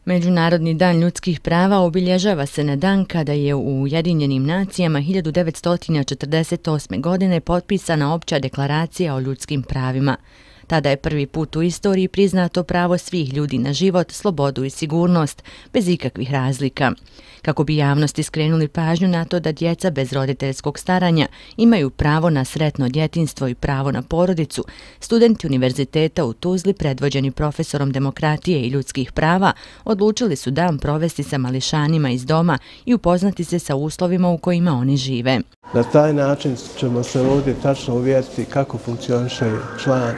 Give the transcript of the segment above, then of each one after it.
Međunarodni dan ljudskih prava obilježava se na dan kada je u Ujedinjenim nacijama 1948. godine potpisana Opća deklaracija o ljudskim pravima. Tada je prvi put u istoriji priznato pravo svih ljudi na život, slobodu i sigurnost, bez ikakvih razlika. Kako bi javnosti skrenuli pažnju na to da djeca bez roditeljskog staranja imaju pravo na sretno djetinjstvo i pravo na porodicu, studenti Univerziteta u Tuzli, predvođeni profesorom demokratije i ljudskih prava, odlučili su dan provesti sa mališanima iz doma i upoznati se sa uslovima u kojima oni žive. Na taj način ćemo se ovdje tačno uvjeriti kako funkcioniše član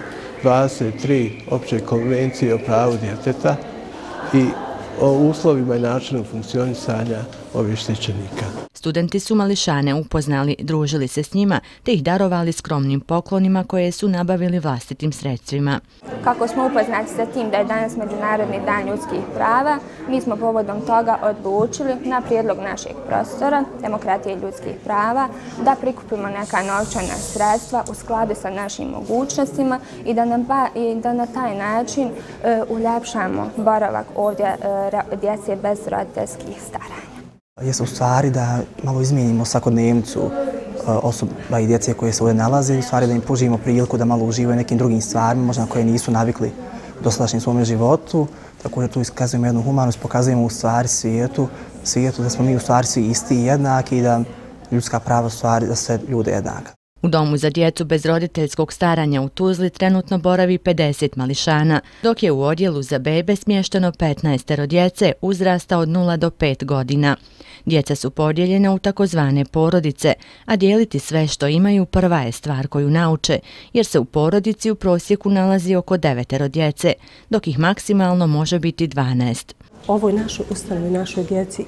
23 Opće konvencije o pravu djeteta i o uslovima i načinu funkcionisanja ovih štićenika. Studenti su mališane upoznali, družili se s njima te ih darovali skromnim poklonima koje su nabavili vlastitim sredstvima. Kako smo upoznati sa tim da je danas Međunarodni dan ljudskih prava, mi smo povodom toga odlučili na prijedlog našeg profesora demokratije i ljudskih prava da prikupimo neka novčana sredstva u skladu sa našim mogućnostima i da na taj način uljepšamo boravak ovdje djece bez roditeljskih staranja. Jeste u stvari da malo izmijenimo svakodnevnicu osoba i djece koje se ovdje nalaze, u stvari da im pružimo priliku da malo uživaju nekim drugim stvarima, možda na koje nisu navikli u dosadašnjem svome životu. Također tu iskazujemo jednu humanost, pokazujemo u stvari svijetu da smo mi u stvari svi isti i jednaki i da ljudska prava u stvari da sve ljude jednaka. U domu za djecu bez roditeljskog staranja u Tuzli trenutno boravi 50 mališana, dok je u odjelu za bebe smješteno 15 djece uzrasta od 0 do 5 godina. Djeca su podijeljena u takozvane porodice, a dijeliti sve što imaju prva je stvar koju nauče, jer se u porodici u prosjeku nalazi oko 9 djece, dok ih maksimalno može biti 12. Ovoj našoj ustanovi, našoj djeci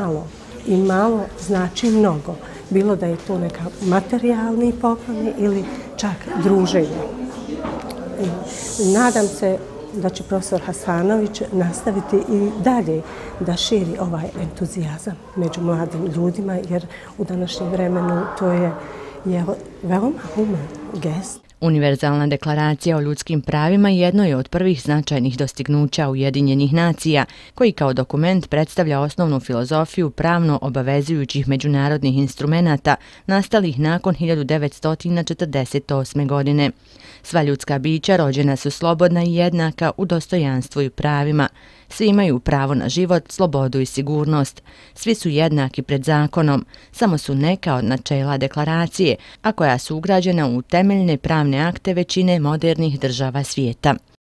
i malo znači mnogo. Bilo da je to neka materijalni pokloni ili čak druženje. Nadam se da će profesor Hasanović nastaviti i dalje da širi ovaj entuzijazam među mladim ljudima, jer u današnjem vremenu to je veoma human gest. Univerzalna deklaracija o ljudskim pravima jedno je od prvih značajnih dostignuća Ujedinjenih nacija, koji kao dokument predstavlja osnovnu filozofiju pravno obavezujućih međunarodnih instrumenata nastalih nakon 1948. godine. Sva ljudska bića rođena su slobodna i jednaka u dostojanstvu i pravima. Svi imaju pravo na život, slobodu i sigurnost. Svi su jednaki pred zakonom, samo su neka od načela deklaracije, a koja su ugrađena u temeljne pravne akte većine modernih država svijeta.